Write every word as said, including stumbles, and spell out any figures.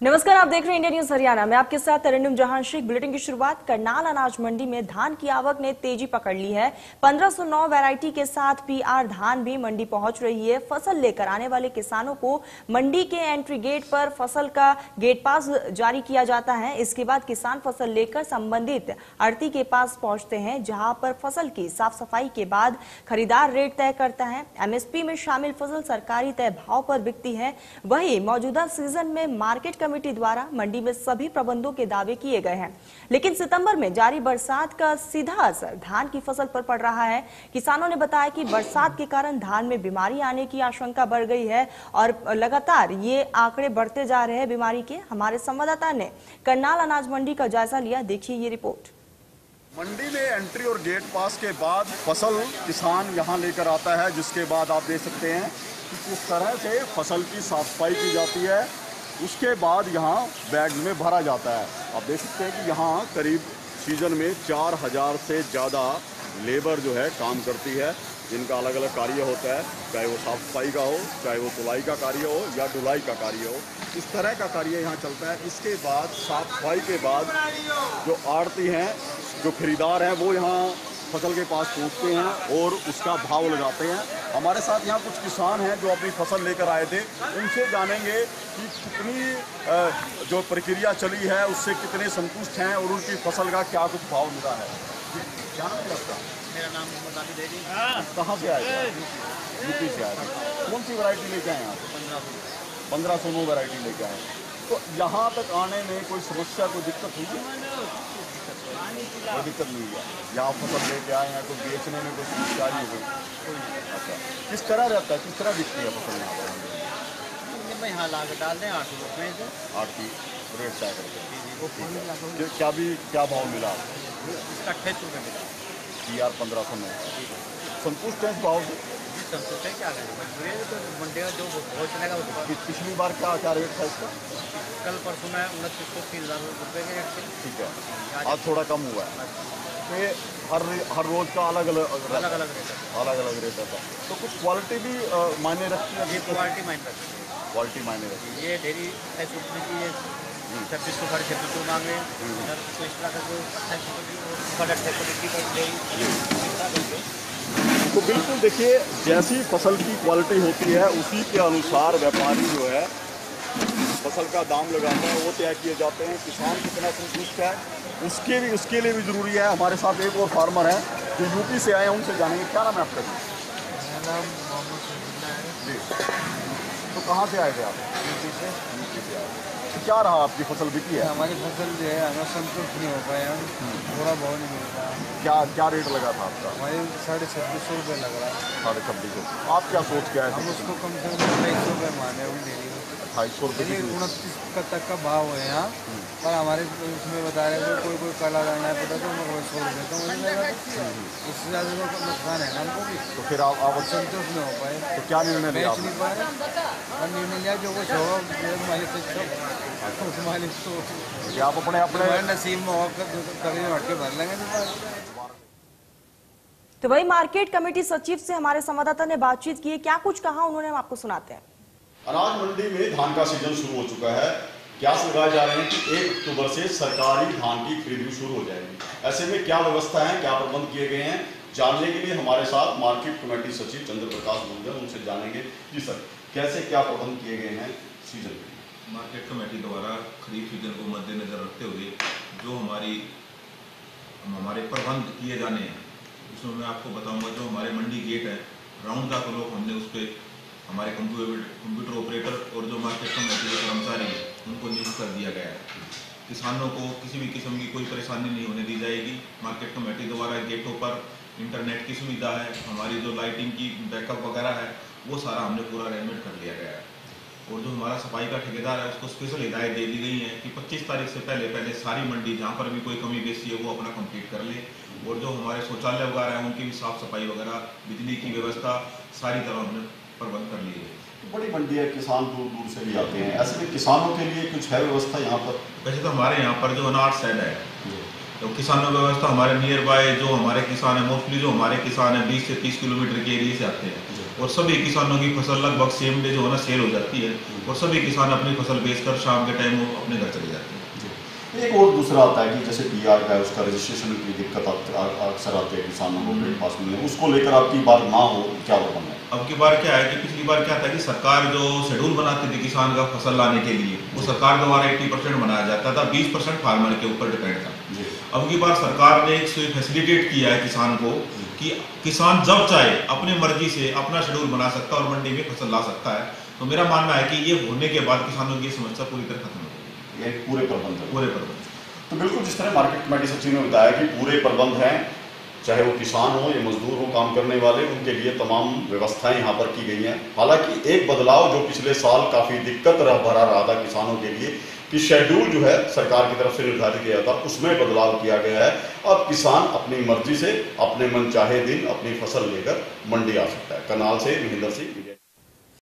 नमस्कार, आप देख रहे हैं इंडिया न्यूज हरियाणा। मैं आपके साथ तरन्नुम जहां शेख। बुलेटिन की शुरुआत करनाल अनाज मंडी में धान की आवक ने तेजी पकड़ ली है। पंद्रह सौ नौ वैरायटी के साथ पीआर धान भी मंडी पहुंच रही है। फसल लेकर आने वाले किसानों को मंडी के एंट्री गेट पर फसल का गेट पास जारी किया जाता है। इसके बाद किसान फसल लेकर संबंधित आढ़ती के पास पहुंचते हैं, जहां पर फसल की साफ सफाई के बाद खरीदार रेट तय करता है। एमएसपी में शामिल फसल सरकारी तय भाव पर बिकती है। वहीं मौजूदा सीजन में मार्केट कमेटी द्वारा मंडी में सभी प्रबंधों के दावे किए गए हैं, लेकिन सितंबर में जारी बरसात का सीधा असर धान की फसल पर पड़ रहा है। किसानों ने बताया कि बरसात के कारण धान में बीमारी आने की आशंका बढ़ गई है और लगातार ये आंकड़े बढ़ते जा रहे हैं बीमारी के। हमारे संवाददाता ने करनाल अनाज मंडी का जायजा लिया, देखिए ये रिपोर्ट। मंडी में एंट्री और गेट पास के बाद फसल किसान यहां लेकर आता है, जिसके बाद आप देख सकते हैं कि किस तरह से फसल की साफ सफाई की जाती है। उसके बाद यहाँ बैग में भरा जाता है। आप देख सकते हैं कि यहाँ करीब सीजन में चार हजार से ज़्यादा लेबर जो है काम करती है, जिनका अलग अलग कार्य होता है, चाहे वो साफ सफाई का हो, चाहे वो तुलाई का कार्य हो या ढुलाई का कार्य हो। इस तरह का कार्य यहाँ चलता है। इसके बाद साफ सफाई के बाद जो आढ़ती हैं, जो खरीदार हैं, वो यहाँ फसल के पास पहुँचते हैं और उसका भाव लगाते हैं। हमारे साथ यहाँ कुछ किसान हैं जो अपनी फसल लेकर आए थे। उनसे जानेंगे कि कितनी जो प्रक्रिया चली है उससे कितने संतुष्ट हैं और उनकी फसल का क्या कुछ भाव मिला है। क्या नाम है आपका? मेरा नाम मोहम्मद आबिद है जी। कहाँ से आए थे? यूपी से आए थे। कौन सी वैरायटी लेके आए आप? पंद्रह सौ पंद्रह सौ नौ वैरायटी लेके आए। तो यहाँ तक आने में कोई समस्या, कोई दिक्कत हुई? कोई दिक्कत नहीं है। यहाँ फसल लेके आए हैं तो बेचने में कोई समस्या नहीं हुई? अच्छा, किस तरह रहता है, किस तरह बिकती है फसल यहाँ पर? मैं यहाँ ला कर डाल दें आठ रुपये से आठ की रेट तय करके क्या भी क्या भाव मिला? इसका अट्ठाईस रुपये मिला। पी आर पंद्रह सौ में संतुष्ट है इस भाव से? जी संतुष्ट है। क्या करें, मजबूरी है। तो मंडी का जो भाव चलेगा वो पिछली बार क्या क्या रेट था इसका? कल परसों में उनतीस सौ तीस हज़ार रुपये के रेट से। ठीक है, आज थोड़ा कम हुआ है। तो ये हर हर रोज का अलग अलग अलग अलग रेट है। अलग अलग रेट है। तो कुछ क्वालिटी भी मायने रखती है? ये क्वालिटी माइन रखती है। क्वालिटी मायने रखती है। ये ढेरी अट्ठाईस रुपये की है, छब्बीस सौ साढ़े छब्बीस सौ मांगे। इधर तो इस तरह का जो अट्ठाईस रुपये की साढ़े अट्ठाईस रुपये की डेरी। तो बिल्कुल देखिए, जैसी फसल की क्वालिटी होती है उसी के अनुसार व्यापारी जो है फसल का दाम लगाते हैं, वो तय किए जाते हैं। किसान कितना संतुष्ट है उसके भी उसके लिए भी ज़रूरी है। हमारे साथ एक और फार्मर हैं जो यूपी से आए हैं, उनसे जानेंगे। क्या नाम है आपका? मेरा नाम मोहम्मद है जी। तो कहाँ से आए थे आप? यूपी से। यूपी से आए। तो क्या रहा आपकी फसल बिकी है? हमारी फसल जो है हमें संतुष्ट नहीं हो पाए, हम थोड़ा भाव नहीं मिल रहा। क्या क्या रेट लगा था आपका? हमारे साढ़े छब्बीस सौ रुपये लग रहा है। साढ़े छब्बीस सौ। आप क्या सोच के आए? हम उसको कम से कम अट्ठाईस सौ रुपये माने हुए डेली में। अट्ठाईस सौ रुपये उनतीस का तक का भाव है यहाँ पर। हमारे उसमें बता रहे थे कोई कोई काला रहना है पता, तो मैं सौ रुपये तो मुझे लगा उससे ज़्यादा तो नुकसान है ना हमको भी। तो फिर आप आप संतुष्ट नहीं हो पाए। तो क्या निर्णय लिया? बेच नहीं पा रहे और निर्णय लिया जो कुछ हो मालिक से उस मालिक को आप अपने अपने नसीब में हो कभी हट के भर लेंगे। तो वही मार्केट कमेटी सचिव से हमारे संवाददाता ने बातचीत की है। क्या कुछ कहा उन्होंने, हम आपको सुनाते हैं। अनाज मंडी में धान का सीजन शुरू हो चुका है। क्यास लगाए जा रहे हैं कि एक अक्टूबर से सरकारी धान की खरीदी शुरू हो जाएगी। ऐसे में क्या व्यवस्था है, क्या प्रबंध किए गए हैं, जानने के लिए हमारे साथ मार्केट कमेटी सचिव चंद्र प्रकाश मंडल, उनसे जानेंगे। जी सर, कैसे क्या प्रबंध किए गए हैं सीजन में? मार्केट कमेटी द्वारा खरीफ सीजन को मद्देनजर रखते हुए जो हमारी हमारे प्रबंध किए जाने हैं, उसमें मैं आपको बताऊंगा। जो हमारे मंडी गेट है, राउंड का क्लॉक हमने उस पर हमारे कंप्यूटर कंप्यूटर ऑपरेटर और जो मार्केट कमेटी के कर्मचारी हैं उनको नियुक्त कर दिया गया है। किसानों को किसी भी किस्म की कोई परेशानी नहीं होने दी जाएगी। मार्केट कमेटी द्वारा गेटों पर इंटरनेट की सुविधा है, हमारी जो लाइटिंग की बैकअप वगैरह है, वो सारा हमने पूरा अरेंजमेंट कर लिया गया है। और जो हमारा सफाई का ठेकेदार है उसको स्पेशल हिदायत दे दी गई है कि पच्चीस तारीख से पहले पहले सारी मंडी जहाँ पर भी कोई कमी बेसी है वो अपना कंप्लीट कर ले। और जो हमारे शौचालय वगैरह हैं उनकी भी साफ सफाई वगैरह, बिजली की व्यवस्था सारी तरह हमने प्रबंध कर ली है। बड़ी मंडी है, किसान दूर दूर से भी आते हैं। ऐसे में किसानों के लिए कुछ है व्यवस्था यहाँ पर? वैसे तो हमारे यहाँ पर जो अनाज शेड है तो किसानों व्यवस्था हमारे नियर बाय जो हमारे किसान है, मोस्टली जो हमारे किसान है बीस से तीस किलोमीटर के एरिया से आते हैं, और सभी किसानों की फसल लगभग सेम डे जो है ना सेल हो जाती है और सभी किसान अपनी फसल बेचकर शाम के टाइम वो अपने घर चले जाते हैं। एक और दूसरा आता है कि जैसे पी आर का है, उसका रजिस्ट्रेशन की दिक्कत अक्सर आती है किसानों को के पास में, उसको लेकर आपकी बात ना हो, क्या बताना है? अब की बार क्या है कि पिछली बार क्या था कि सरकार जो शेड्यूल बनाती थी किसान का फसल लाने के लिए, वो सरकार द्वारा अस्सी परसेंट बनाया जाता था, बीस परसेंट फार्मर के ऊपर डिपेंड था। अब की बार सरकार ने एक फैसिलिटेट किया है किसान को कि किसान जब चाहे अपनी मर्जी से अपना शेड्यूल बना सकता है और मंडी में फसल ला सकता है। तो मेरा मानना है कि ये होने के बाद किसानों की समस्या पूरी तरह खत्म हो गई। ये पूरे प्रबंध पूरे प्रबंध तो बिल्कुल जिस तरह मार्केट कमेटी सचिव ने बताया कि पूरे प्रबंध हैं, चाहे वो किसान हो या मजदूर हो, काम करने वाले, उनके लिए तमाम व्यवस्थाएं यहाँ पर की गई हैं। हालांकि एक बदलाव जो पिछले साल काफ़ी दिक्कत रह भरा रहा था किसानों के लिए कि शेड्यूल जो है सरकार की तरफ से निर्धारित किया था, उसमें बदलाव किया गया है। अब किसान अपनी मर्जी से अपने मन चाहे दिन अपनी फसल लेकर मंडी आ सकता है। करनाल से महेंद्र सिंह।